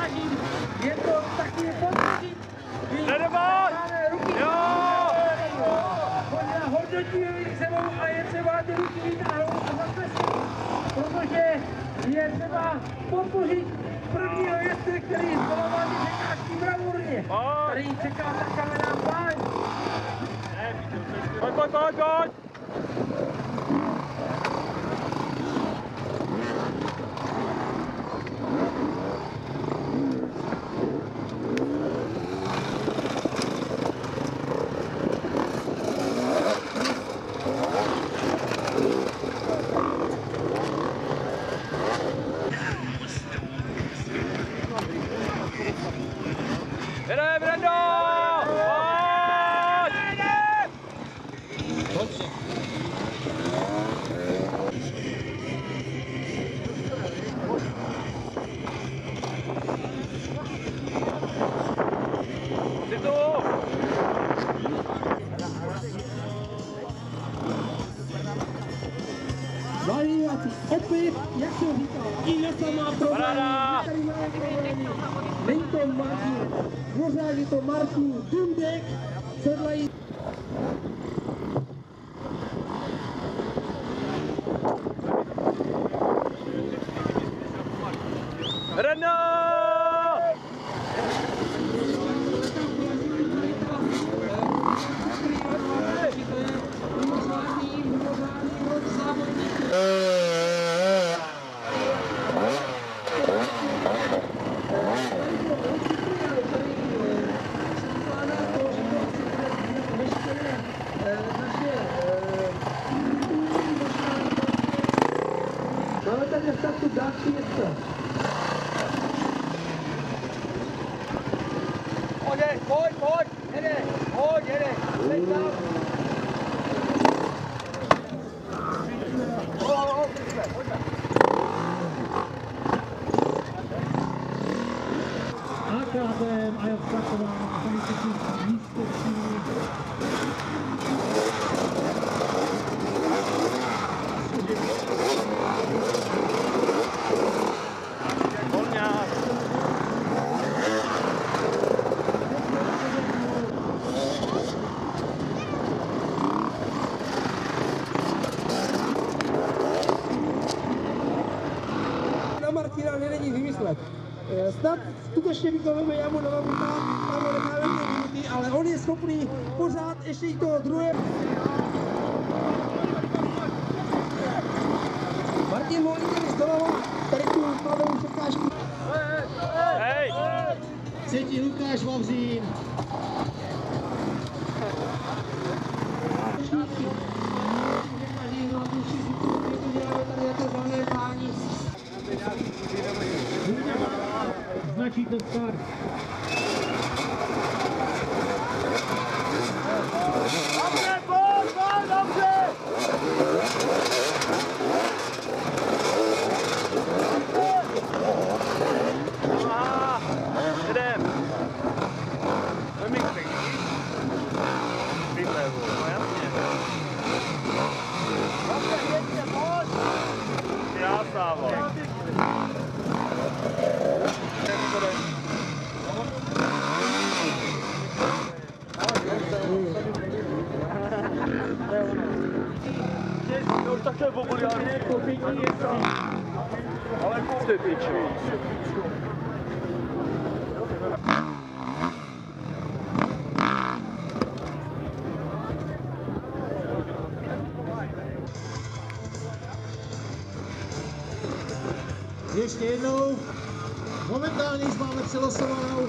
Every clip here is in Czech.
snažím, je to taky podpořit. Hodnotíme mít sebou a je třeba ty ruky vytáhnout a zatleskat, protože je třeba podpořit prvního jezdce, který zdolování překážky bravurně. Tady čeká ta kamenná pláň. Pojď! Jedeme, Brando! Pojď! Jsi tu! Variací opět, jak jsem říkal, Inesa má problémy, tady máme problémy. Není to Martin, pořád je to Martin Dundek, sedlají. Renault! Máme tady v startu další jezdce. Pojď, jede, teď tam. AKM a Jovstaková, tady se tu místečí. Martina není vymyslet. Snad skutečně vykonujeme jamu na Lamuta, tam necháme 2 minuty, ale on je schopný pořád ještě i toho druhé. Martin Molík zdolala tady tu pravou překážku. Hej! Třetí Lukáš Vavřín. Značí to start. Dobře! Aha, jedem. Vemíkej. Vylevu, no jasně. Já sávo. To už takhle populárně jako pěkný je to. Ale ty piči. Ještě jednou. Momentálně už máme přelosovanou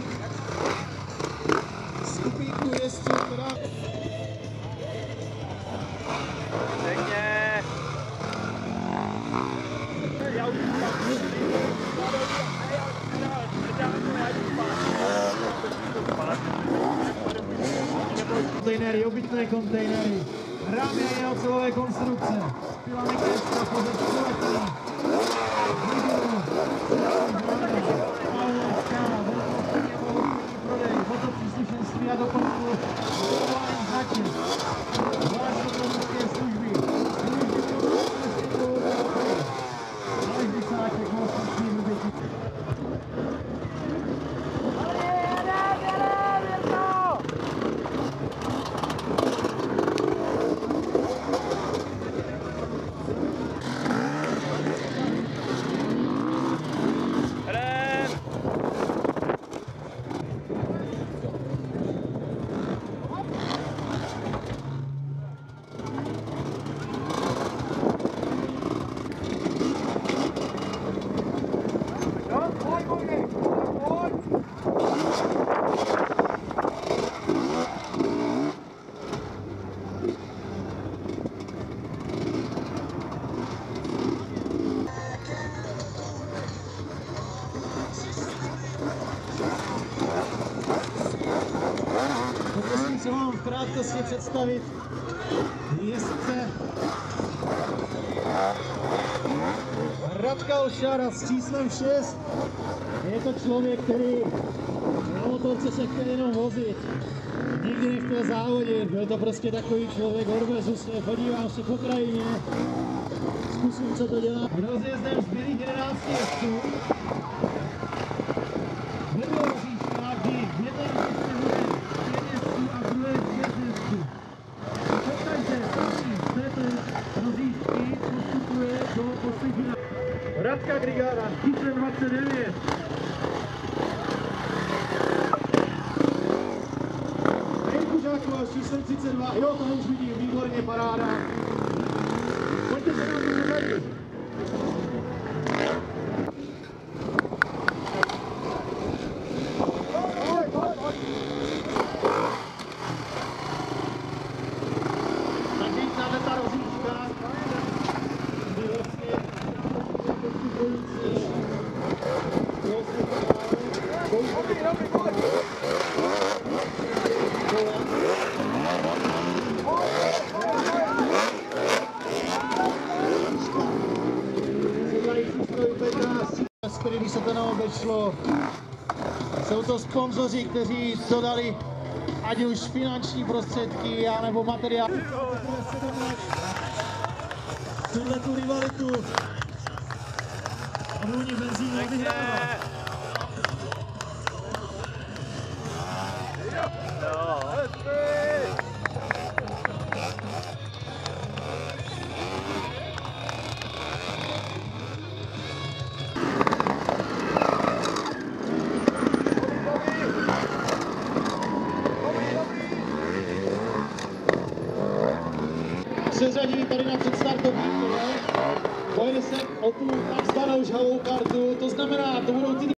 skupinku jezdců, která... Pěkně. Kontejnery, obytné kontejnery, rámy a ocelové konstrukce, pilanikéřská pozornost kulatý, prodej, fotopříslušenství a doplňku, dovolování značek, zvláště pro mužské služby, záleží sáček, mocný vybětí. krátkosti představit jezdce Radka Olšára s číslem 6. Je to člověk, který na motorce se chtěl jenom vozit. Nikdy nechtěl závodit, byl to prostě takový člověk, odvezu se, podívám se po krajině, zkusím, co to dělá. Rozjezdem zbylých 11 jezdců. Nebylo rozjížďka, kdy jeden jezdce bude 5 jezdců a druhé 6 jezdců. Pokaždé další z této rozjížďky postupuje do poslední. Radka Grigára, číslem 29. Kuřáková s číslem 32. Jo, to už vidím, výborně, paráda. Pojďte se nám to předadit. Takže tahle ta rozjížďka, kdy vlastně postupující s kterými se to neobešlo. Jsou to sponzoři, kteří dodali ať už finanční prostředky, nebo materiál. Tuhle tu rivalitu a vůni benzínu vyhrává. Se řadí tady na předstartovní kole, pojede se o tu takzvanou žhavou kartu, to znamená, to budou ty